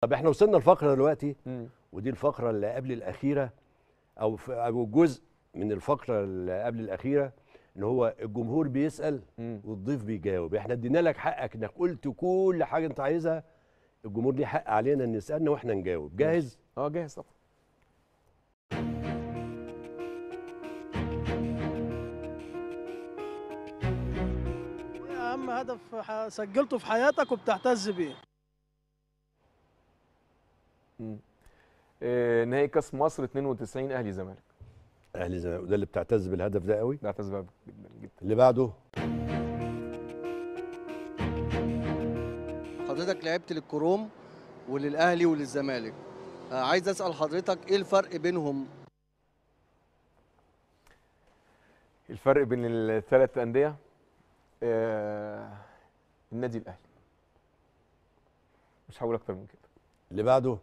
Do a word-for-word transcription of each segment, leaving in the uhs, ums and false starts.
طب احنا وصلنا الفقره دلوقتي، مم. ودي الفقره اللي قبل الاخيره، او او جزء من الفقره اللي قبل الاخيره، ان هو الجمهور بيسال مم. والضيف بيجاوب. احنا ادينا لك حقك انك قلت كل حاجه انت عايزها، الجمهور ليه حق علينا ان يسالنا واحنا نجاوب. جاهز؟ اه جاهز طبعا. ايه اهم هدف ح- سجلته في حياتك وبتعتز بيه؟ مم. آه نهائي كاس مصر اتنين وتسعين اهلي زمالك. اهلي زي وده اللي بتعتز بالهدف ده قوي. ده اعتز بقى جدا جدا. اللي بعده. حضرتك لعبت للكروم وللاهلي وللزمالك، آه، عايز اسال حضرتك ايه الفرق بينهم؟ الفرق بين الثلاث انديه، آه النادي الاهلي، مش هقول اكتر من كده. اللي بعده.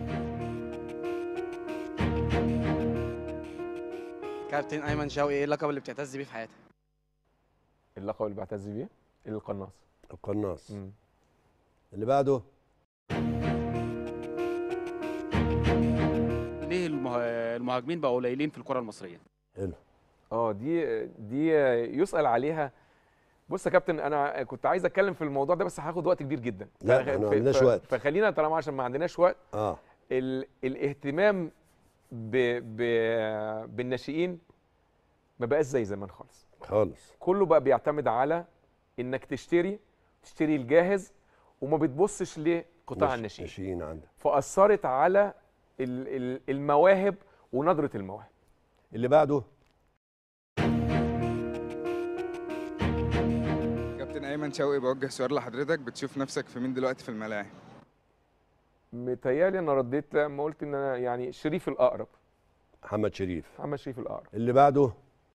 كابتن ايمن شوقي، ايه اللقب اللي بتعتز بيه في حياتك؟ اللقب اللي بعتز بيه القناص. القناص. مم. اللي بعده. ليه المه... المهاجمين بقوا قليلين في الكره المصريه؟ حلو. اه دي دي يسأل عليها. بص يا كابتن، انا كنت عايز اتكلم في الموضوع ده بس هاخد وقت كبير جدا. لا فخ- احنا ما ف- عندناش ف- وقت. فخلينا طالما عشان ما عندناش وقت. اه ال... الاهتمام ب... ب... بالناشئين ما بقاش زي زمان خالص. خالص. كله بقى بيعتمد على انك تشتري تشتري الجاهز وما بتبصش لقطاع نش- الناشئين، ناشئين عندك. فأثرت على ال- ال- المواهب ونضرة المواهب. اللي بعده. كابتن ايمن شوقي، بوجه سؤال لحضرتك، بتشوف نفسك في مين دلوقتي في الملاعب؟ متهيألي انا رديت لما قلت ان انا يعني شريف الاقرب. محمد شريف. محمد شريف الاقرب. اللي بعده.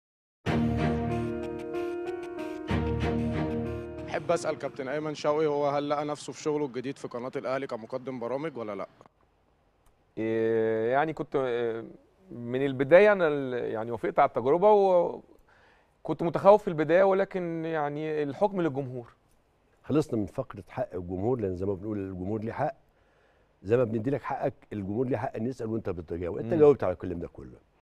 احب اسال كابتن ايمن شوقي، هو هل لقى نفسه في شغله الجديد في قناه الاهلي كمقدم برامج ولا لا؟ إيه يعني كنت إيه من البدايه انا ال- يعني وافقت على التجربه وكنت متخوف في البدايه، ولكن يعني الحكم للجمهور. خلصنا من فقره حق الجمهور، لان زي ما بنقول الجمهور ليه حق، زي ما بندي لك حقك الجمهور ليه حق ان يسال وانت بتجاوب. انت مم. جاوبت على الكلام ده كله.